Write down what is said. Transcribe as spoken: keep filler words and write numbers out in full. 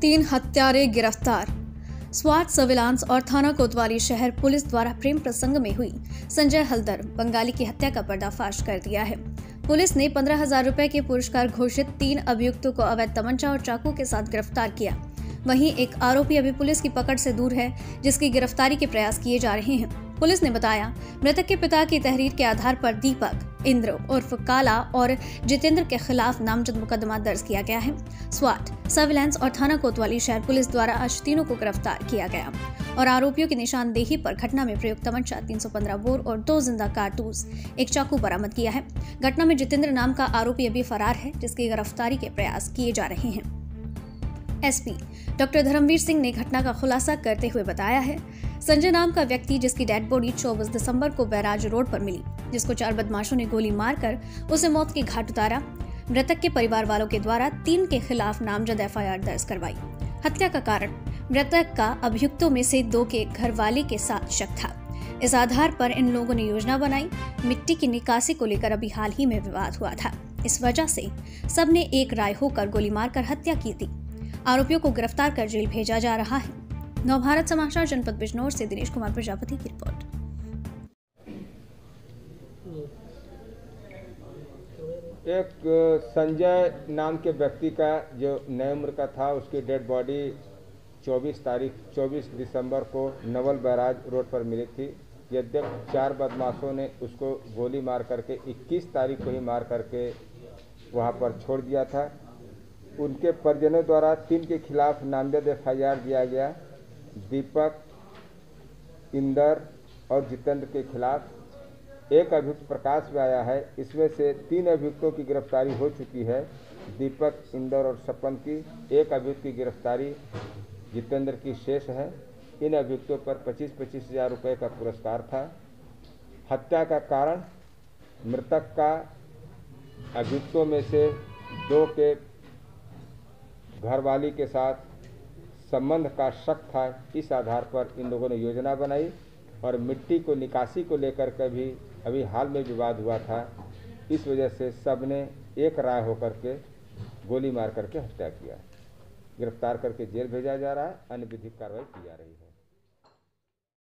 तीन हत्यारे गिरफ्तार। स्वाट सर्विलांस और थाना कोतवाली शहर पुलिस द्वारा प्रेम प्रसंग में हुई संजय हलदर बंगाली की हत्या का पर्दाफाश कर दिया है। पुलिस ने पंद्रह हजार रुपए के पुरस्कार घोषित तीन अभियुक्तों को अवैध तमंचा और चाकू के साथ गिरफ्तार किया। वहीं एक आरोपी अभी पुलिस की पकड़ से दूर है, जिसकी गिरफ्तारी के प्रयास किए जा रहे हैं। पुलिस ने बताया, मृतक के पिता की तहरीर के आधार पर दीपक, इंद्र उर्फ काला और जितेंद्र के खिलाफ नामजद मुकदमा दर्ज किया गया है। स्वाट, सर्विलांस और थाना कोतवाली शहर पुलिस द्वारा आज तीनों को गिरफ्तार किया गया और आरोपियों की निशानदेही पर घटना में प्रयुक्त तमंचा, तीन सौ पंद्रह बोर और दो जिंदा कारतूस, एक चाकू बरामद किया है। घटना में जितेंद्र नाम का आरोपी अभी फरार है, जिसकी गिरफ्तारी के प्रयास किए जा रहे हैं। एसपी डॉक्टर धर्मवीर सिंह ने घटना का खुलासा करते हुए बताया है, संजय नाम का व्यक्ति जिसकी डेड बॉडी चौबीस दिसंबर को बैराज रोड पर मिली, जिसको चार बदमाशों ने गोली मारकर उसे मौत के घाट उतारा। मृतक के परिवार वालों के द्वारा तीन के खिलाफ नामजद एफ आई आर दर्ज करवाई। हत्या का कारण मृतक का अभियुक्तों में से दो के घरवाले के साथ शक था। इस आधार पर इन लोगों ने योजना बनाई। मिट्टी की निकासी को लेकर अभी हाल ही में विवाद हुआ था, इस वजह से सबने एक राय होकर गोली मारकर हत्या की थी। आरोपियों को गिरफ्तार कर जेल भेजा जा रहा है। नवभारत समाचार जनपद बिजनौर से दिनेश कुमार प्रजापति की रिपोर्ट। एक संजय नाम के व्यक्ति का जो नई उम्र का था, उसकी डेड बॉडी चौबीस तारीख चौबीस दिसंबर को नवल बैराज रोड पर मिली थी। यद्यपि चार बदमाशों ने उसको गोली मार करके इक्कीस तारीख को ही मार करके वहां पर छोड़ दिया था। उनके परिजनों द्वारा तीन के खिलाफ नामजद एफ आई आर दिया गया। दीपक, इंदर और जितेंद्र के खिलाफ एक अभियुक्त प्रकाश में आया है। इसमें से तीन अभियुक्तों की गिरफ्तारी हो चुकी है, दीपक, इंदर और सपन की। एक अभियुक्त की गिरफ्तारी जितेंद्र की शेष है। इन अभियुक्तों पर पच्चीस पच्चीस हजार रुपये का पुरस्कार था। हत्या का कारण मृतक का अभियुक्तों में से दो के घरवाली के साथ संबंध का शक था। इस आधार पर इन लोगों ने योजना बनाई और मिट्टी को निकासी को लेकर के भी अभी हाल में विवाद हुआ था। इस वजह से सब ने एक राय होकर के गोली मार करके हत्या किया। गिरफ्तार करके जेल भेजा जा रहा है, अन्य विधिक कार्रवाई की जा रही है।